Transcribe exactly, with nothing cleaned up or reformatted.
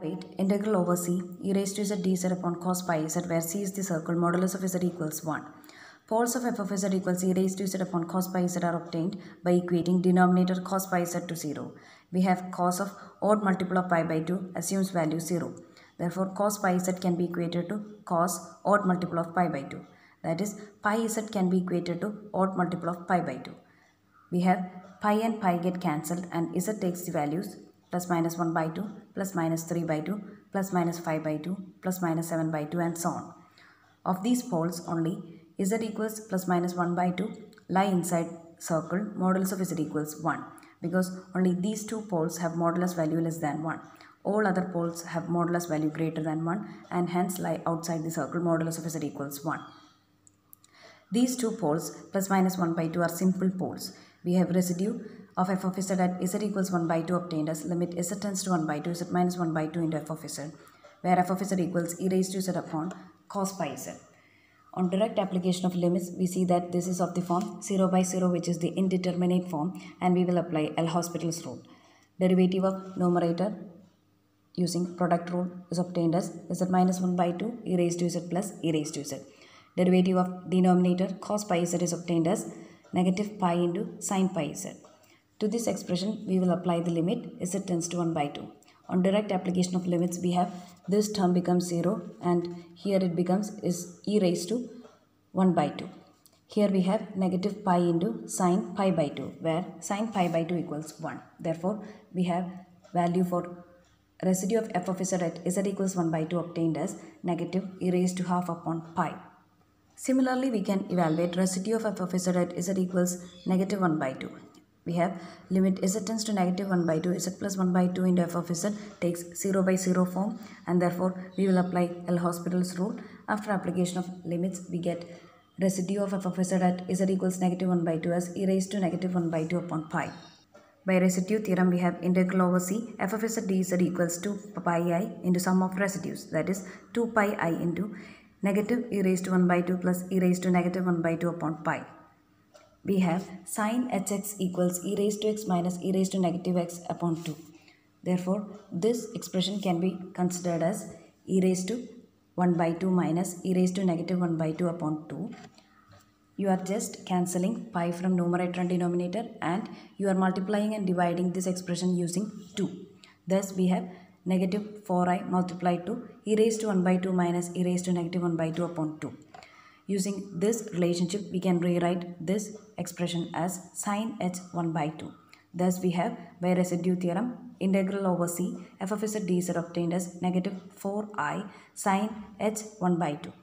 Wait, integral over c e raised to z dz upon cos pi z, where c is the circle, modulus of z equals one. Poles of f of z equals e raised to z upon cos pi z are obtained by equating denominator cos pi z to zero. We have cos of odd multiple of pi by two assumes value zero. Therefore, cos pi z can be equated to cos odd multiple of pi by two. That is, pi z can be equated to odd multiple of pi by two. We have pi and pi get cancelled and z takes the values plus minus one by two, plus minus three by two, plus minus five by two, plus minus seven by two, and so on. Of these poles only z equals plus minus one by two lie inside circle modulus of z equals one, because only these two poles have modulus value less than one. All other poles have modulus value greater than one and hence lie outside the circle modulus of z equals one. These two poles plus minus one by two are simple poles. We have residue of f of z at z equals one by two obtained as limit z tends to one by two z minus one by two into f of z, where f of z equals e raised to z upon cos pi z. On direct application of limits, we see that this is of the form zero by zero, which is the indeterminate form, and we will apply L'Hospital's rule. Derivative of numerator using product rule is obtained as z minus one by two e raised to z plus e raised to z. Derivative of denominator cos pi z is obtained as negative pi into sin pi z. To this expression, we will apply the limit z tends to one by two. On direct application of limits, we have this term becomes zero and here it becomes is e raised to one by two. Here we have negative pi into sin pi by two, where sin pi by two equals one. Therefore, we have value for residue of f of z at z equals one by two obtained as negative e raised to half upon pi. Similarly, we can evaluate residue of f of z at z equals negative one by two. We have limit z tends to negative one by two, z plus one by two into f of z takes zero by zero form, and therefore we will apply L'Hospital's rule. After application of limits, we get residue of f of z at z equals negative one by two as e raised to negative one by two upon pi. By residue theorem, we have integral over c f of z dz equals two pi I into sum of residues, that is two pi I into negative e raised to one by two plus e raised to negative one by two upon pi. We have sin hx equals e raised to x minus e raised to negative x upon two. Therefore, this expression can be considered as e raised to one by two minus e raised to negative one by two upon two. You are just cancelling pi from numerator and denominator, and you are multiplying and dividing this expression using two. Thus, we have negative four i multiplied to e raised to one by two minus e raised to negative one by two upon two. Using this relationship, we can rewrite this expression as sin h one by two. Thus, we have by residue theorem integral over c f of z dz obtained as negative four i sin h one by two.